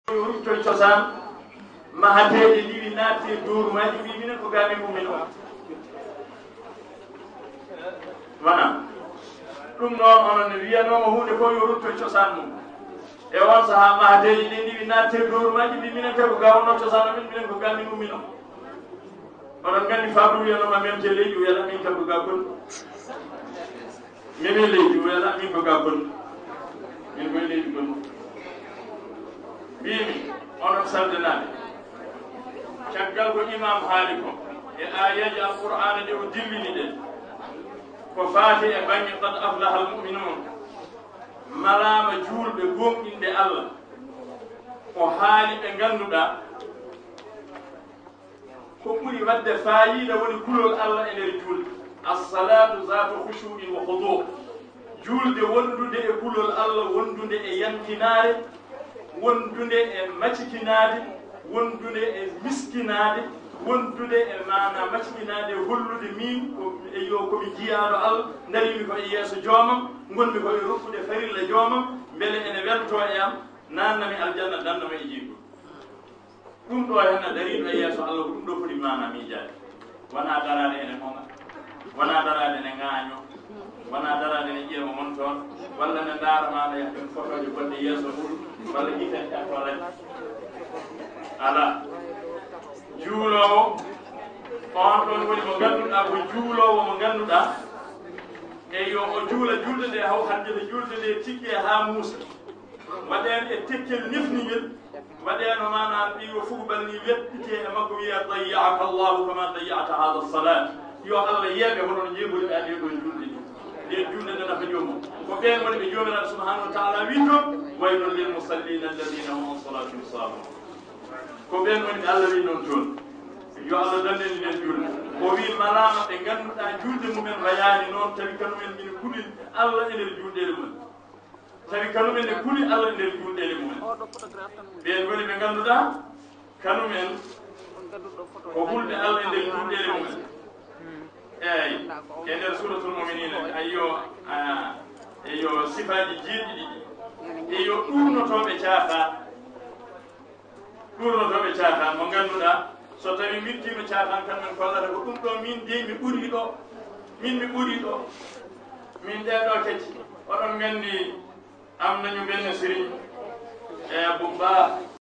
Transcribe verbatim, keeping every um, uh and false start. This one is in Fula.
ruttoy cosaan mahateeje ndiwi naatti e doorumaji mbi minen ko gaami mumen o wona ɗum noon onon ne wiyanoma hunde fof yo ruttoy cosaan mum e on sahaa mahateeje ɗe ndiwi naatti e doorumaji mbi minen kay ko gawno cosaan amen minen ko gaami mumen o onon nganndi faabru wiyanoma memte leydi o wiyata min kam ko ga gonɗi meme leydi o wiyata min ko ga gonɗi min koye leydi gonɗi mbimi onon saldenaɓe caggal ko imam haali ko e ayaji alqur'ana ɗe o dillini ɗen ko faati e baŋnge qad aflaha almuminun malama juulɓe gonɗinde allah ko haali ɓe ngannduɗa ko ɓuri wadde fayida woni kulol allah e nder julde assalatu zatu khushu'in wa khudu' julde wondude e kulol allah wondude e yantinare wondude e macikinade wondude e miskinade wondude e mana macikinade hollude min e yo komi jiyaɗo allah darimi ko e yeeso joomam gonmi koye rokkude farilla joomam beele ene welto e am nannami aljanna dandama e jiigo ɗum ɗo hen dariɗo e yeeso allah ko ɗum ɗo foti mana miijade wona darade ene monga wona darade ene ŋaaño wona darade ene ƴeewa mon toon walla ne ndaara maɗa yahen photoje gonɗe yeeso muɗum walla iten ƴattolene ala juulowo on ɗon woni mo ngannduɗa ko juulowo mo ngannduɗa e yo o juula julde nde haw haddede julde nde tigge ha muusa waɗen e tekkel nifningel waɗeno mana ɗiwo fugubal ni weɗɗite e makko wiya dayya'aka allahu kama dayya'ta hada salat yo allah yeeɓe hoɗon jeegoli ɓe ade ɗo julde ɗi nde julde nde nafa joomum ko ɓen woni ɓe joomiraɗo subhanahu wa taala wi to waylun lil musallina alladina hum an salatihim sahun ko ɓen woni ɓe allah wi noon toon yo allah dandeni nden julde o wi malama ɓe ngannduɗa julde mumen wayani noon tawi kanumen mine kuuli allah e nder julɗele mumen tawi kanumen ne kuuli allah e nder julɗele mumen ɓen woni ɓe ngannduɗa kanumen ko hulde allah e nder julɗele mumen eyyi e nder suratul muminina ayyo eyo sifaji jeeɗiɗi ɗi eyo ɗurnotoɓe caafa ɗurnotoɓe caafa mo ngannduɗa so tawi mittima caafan kan men kollata ko ɗum ɗo min de mi ɓuri ɗo min mi ɓuri ɗo min ɗeɗo kecci oɗon nganndi am nañu ɓenne sérigne e Bumba